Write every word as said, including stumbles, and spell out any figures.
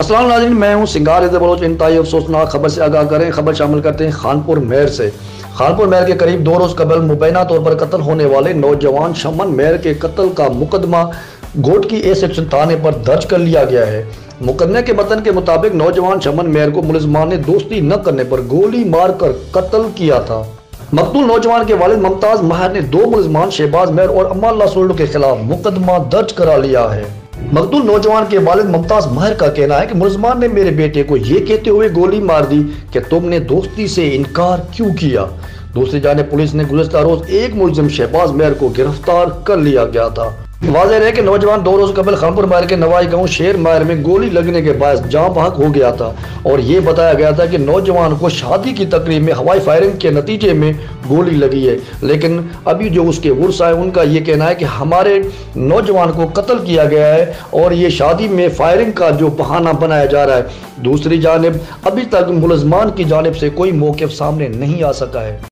अस्सलाम नाज़रीन, मैं हूं सिंगार इज़्ज़त बलोच। इंतहाई अफसोसनाक खबर से आगाह करें। खबर शामिल करते हैं खानपुर मेयर से। खानपुर मेयर के करीब दो रोज़ कबल मुबैना तौर पर कत्ल होने वाले नौजवान शमन मेयर के कत्ल का मुकदमा गोट की ए सेक्शन थाने पर दर्ज कर लिया गया है। मुकदमे के मतन के मुताबिक नौजवान शमन मेयर को मुलजमान ने दोस्ती न करने पर गोली मारकर कत्ल किया था। मकतूल नौजवान के वालिद मुमताज महर ने दो मुलजमान शहबाज मेयर और अमाला सोल्डो के खिलाफ मुकदमा दर्ज करा लिया है। मकतूल नौजवान के वालिद मुमताज महर का कहना है कि मुलजमान ने मेरे बेटे को ये कहते हुए गोली मार दी कि तुमने दोस्ती से इनकार क्यों किया। दूसरी जानिब पुलिस ने गुज़श्ता रोज एक मुलजिम शहबाज मेयर को गिरफ्तार कर लिया गया था। वाज़ेह है कि नौजवान दो रोज कबल खानपुर मेयर के नवाई गांव शेर मायर में गोली लगने के बायस जाँ बहक हो गया था और ये बताया गया था कि नौजवान को शादी की तकरीब में हवाई फायरिंग के नतीजे में गोली लगी है। लेकिन अभी जो उसके वर्स आए उनका ये कहना है कि हमारे नौजवान को कत्ल किया गया है और ये शादी में फायरिंग का जो बहाना बनाया जा रहा है। दूसरी जानिब अभी तक मुलजमान की जानिब से कोई मौक़िफ़ सामने नहीं आ सका है।